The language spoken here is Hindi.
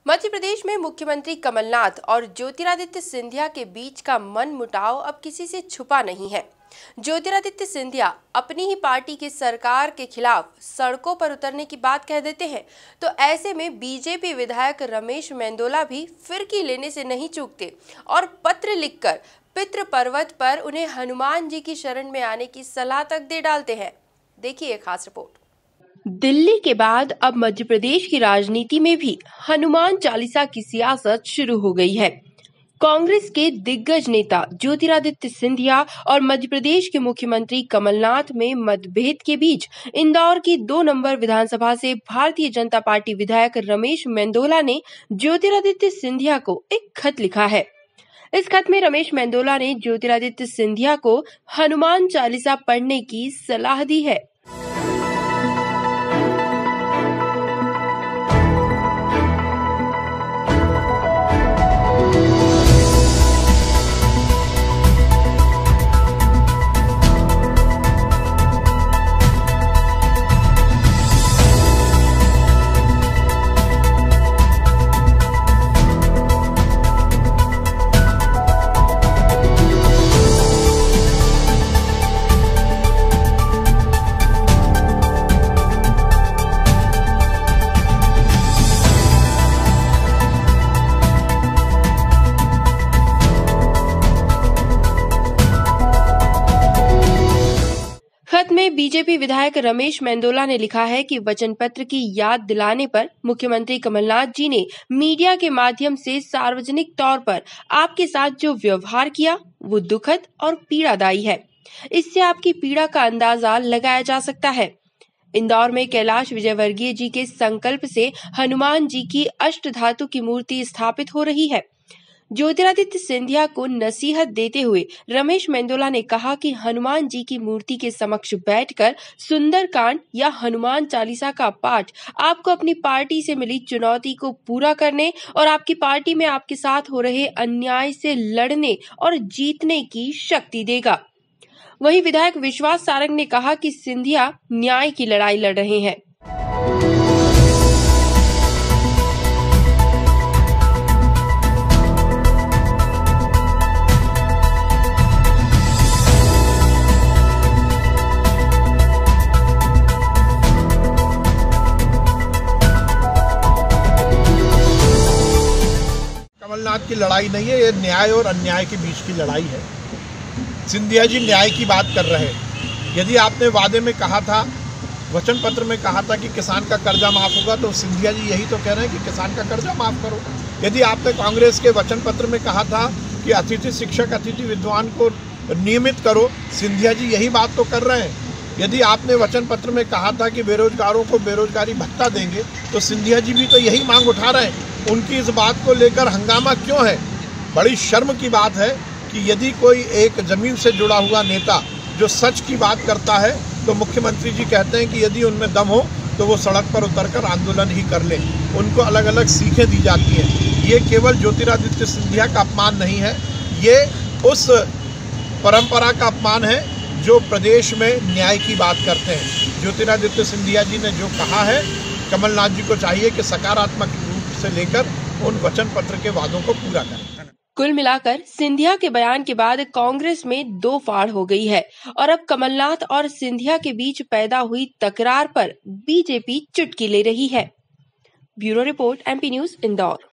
मध्य प्रदेश में मुख्यमंत्री कमलनाथ और ज्योतिरादित्य सिंधिया के बीच का मनमुटाव अब किसी से छुपा नहीं है। ज्योतिरादित्य सिंधिया अपनी ही पार्टी की सरकार के खिलाफ सड़कों पर उतरने की बात कह देते हैं, तो ऐसे में बीजेपी विधायक रमेश मेंदोला भी फिरकी लेने से नहीं चूकते और पत्र लिखकर पितृ पर्वत पर उन्हें हनुमान जी की शरण में आने की सलाह तक दे डालते हैं। देखिए एक खास रिपोर्ट। दिल्ली के बाद अब मध्य प्रदेश की राजनीति में भी हनुमान चालीसा की सियासत शुरू हो गई है। कांग्रेस के दिग्गज नेता ज्योतिरादित्य सिंधिया और मध्य प्रदेश के मुख्यमंत्री कमलनाथ में मतभेद के बीच इंदौर की 2 नंबर विधानसभा से भारतीय जनता पार्टी विधायक रमेश मेंदोला ने ज्योतिरादित्य सिंधिया को एक खत लिखा है। इस खत में रमेश मेंदोला ने ज्योतिरादित्य सिंधिया को हनुमान चालीसा पढ़ने की सलाह दी है। खत में बीजेपी विधायक रमेश मेंदोला ने लिखा है कि वचन पत्र की याद दिलाने पर मुख्यमंत्री कमलनाथ जी ने मीडिया के माध्यम से सार्वजनिक तौर पर आपके साथ जो व्यवहार किया वो दुखद और पीड़ादायी है। इससे आपकी पीड़ा का अंदाजा लगाया जा सकता है। इंदौर में कैलाश विजयवर्गीय जी के संकल्प से हनुमान जी की अष्टधातु की मूर्ति स्थापित हो रही है। ज्योतिरादित्य सिंधिया को नसीहत देते हुए रमेश मेंदोला ने कहा कि हनुमान जी की मूर्ति के समक्ष बैठकर सुंदरकांड या हनुमान चालीसा का पाठ आपको अपनी पार्टी से मिली चुनौती को पूरा करने और आपकी पार्टी में आपके साथ हो रहे अन्याय से लड़ने और जीतने की शक्ति देगा। वहीं विधायक विश्वास सारंग ने कहा कि सिंधिया न्याय की लड़ाई लड़ रहे हैं। कमलनाथ की लड़ाई नहीं है, ये न्याय और अन्याय के बीच की लड़ाई है। सिंधिया जी न्याय की बात कर रहे हैं। यदि आपने वादे में कहा था, वचन पत्र में कहा था कि किसान का कर्जा माफ होगा, तो सिंधिया जी यही तो कह रहे हैं कि किसान का कर्जा माफ करो। यदि आपने कांग्रेस के वचन पत्र में कहा था कि अतिथि शिक्षक अतिथि विद्वान को नियमित करो, सिंधिया जी यही बात तो कर रहे हैं। यदि आपने वचन पत्र में कहा था कि बेरोजगारों को बेरोजगारी भत्ता देंगे, तो सिंधिया जी भी तो यही मांग उठा रहे हैं। उनकी इस बात को लेकर हंगामा क्यों है? बड़ी शर्म की बात है कि यदि कोई एक जमीन से जुड़ा हुआ नेता जो सच की बात करता है, तो मुख्यमंत्री जी कहते हैं कि यदि उनमें दम हो तो वो सड़क पर उतरकर आंदोलन ही कर ले। उनको अलग अलग सीखें दी जाती हैं। ये केवल ज्योतिरादित्य सिंधिया का अपमान नहीं है, ये उस परंपरा का अपमान है जो प्रदेश में न्याय की बात करते हैं। ज्योतिरादित्य सिंधिया जी ने जो कहा है, कमलनाथ जी को चाहिए कि सकारात्मक रूप से लेकर उन वचन पत्र के वादों को पूरा करें। कुल मिलाकर सिंधिया के बयान के बाद कांग्रेस में 2 फाड़ हो गई है और अब कमलनाथ और सिंधिया के बीच पैदा हुई तकरार पर बीजेपी चुटकी ले रही है। Bureau report, MP news, Indore.